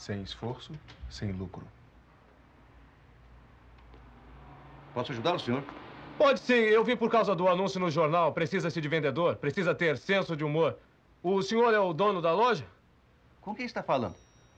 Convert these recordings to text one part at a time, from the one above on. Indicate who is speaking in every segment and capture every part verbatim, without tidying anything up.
Speaker 1: Sem esforço, sem lucro.
Speaker 2: Posso ajudá-lo, senhor?
Speaker 3: Pode sim. Eu vim por causa do anúncio no jornal. Precisa-se de vendedor. Precisa ter senso de humor. O senhor é o dono da loja?
Speaker 2: Com quem está falando?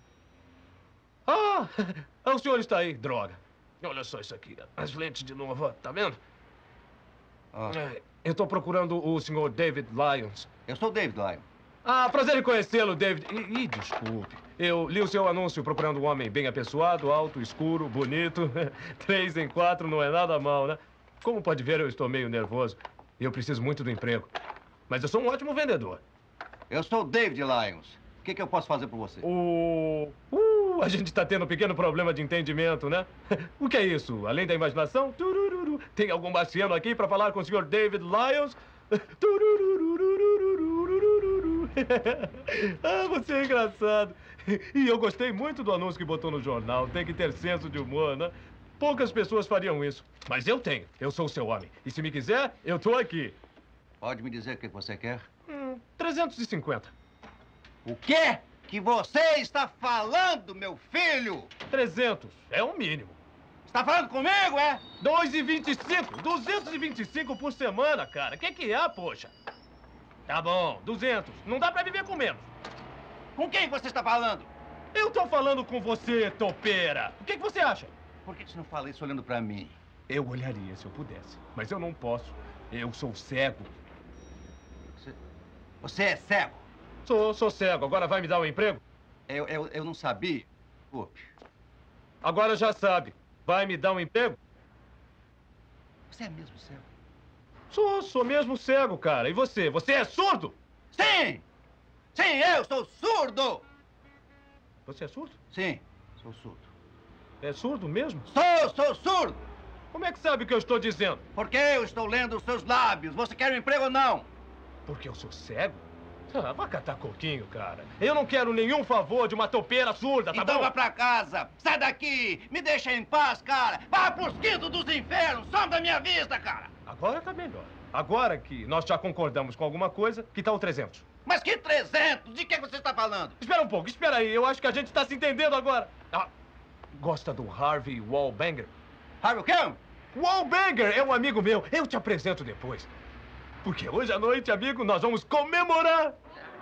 Speaker 3: Ah, o senhor está aí. Droga. Olha só isso aqui. As lentes de novo, ó. Tá vendo?
Speaker 2: Ah.
Speaker 3: É, eu estou procurando o senhor David Lyons.
Speaker 2: Eu sou o David Lyons.
Speaker 3: Ah, prazer em conhecê-lo, David. E, e desculpe. Eu li o seu anúncio procurando um homem bem apessoado, alto, escuro, bonito. Três em quatro não é nada mal, né? Como pode ver, eu estou meio nervoso. E eu preciso muito do emprego. Mas eu sou um ótimo vendedor.
Speaker 2: Eu sou o David Lyons. O que, que eu posso fazer por você?
Speaker 3: O... Uh, a gente está tendo um pequeno problema de entendimento, né? O que é isso? Além da imaginação? Turururu. Tem algum marciano aqui para falar com o senhor David Lyons? Turururu. Ah, você é engraçado. E eu gostei muito do anúncio que botou no jornal. Tem que ter senso de humor, né? Poucas pessoas fariam isso. Mas eu tenho. Eu sou o seu homem. E se me quiser, eu tô aqui.
Speaker 2: Pode me dizer o que você quer?
Speaker 3: Hum, trezentos e cinquenta.
Speaker 2: O quê que você está falando, meu filho?
Speaker 3: trezentos. É o mínimo.
Speaker 2: Está falando comigo, é?
Speaker 3: dois e vinte e cinco. duzentos e vinte e cinco por semana, cara. O que que é, poxa? Tá bom, duzentos. Não dá pra viver com menos.
Speaker 2: Com quem você está falando?
Speaker 3: Eu tô falando com você, topeira. O que que você acha?
Speaker 2: Por que você não fala isso olhando pra mim?
Speaker 3: Eu olharia se eu pudesse, mas eu não posso. Eu sou cego.
Speaker 2: Você, você é cego?
Speaker 3: Sou, sou cego. Agora vai me dar um emprego?
Speaker 2: Eu, eu, eu não sabia. Desculpe.
Speaker 3: Agora já sabe. Vai me dar um emprego?
Speaker 2: Você é mesmo cego?
Speaker 3: Sou, sou mesmo cego, cara. E você? Você é surdo?
Speaker 2: Sim! Sim, eu sou surdo!
Speaker 3: Você é surdo?
Speaker 2: Sim, sou surdo.
Speaker 3: É surdo mesmo?
Speaker 2: Sou, sou surdo!
Speaker 3: Como é que sabe o que eu estou dizendo?
Speaker 2: Porque eu estou lendo os seus lábios. Você quer um emprego ou não?
Speaker 3: Porque eu sou cego? Ah, vai catar coquinho, cara. Eu não quero nenhum favor de uma topeira surda, tá
Speaker 2: então
Speaker 3: bom?
Speaker 2: vá pra casa. Sai daqui. Me deixa em paz, cara. Vá pros quintos dos infernos. Some da minha vista, cara.
Speaker 3: Agora tá melhor. Agora que nós já concordamos com alguma coisa, que tal o trezentos?
Speaker 2: Mas que trezentos? De que você está falando?
Speaker 3: Espera um pouco, espera aí. Eu acho que a gente está se entendendo agora. Ah, gosta do Harvey Wallbanger?
Speaker 2: Harvey o quê?
Speaker 3: Wallbanger é um amigo meu. Eu te apresento depois. Porque hoje à noite, amigo, nós vamos comemorar.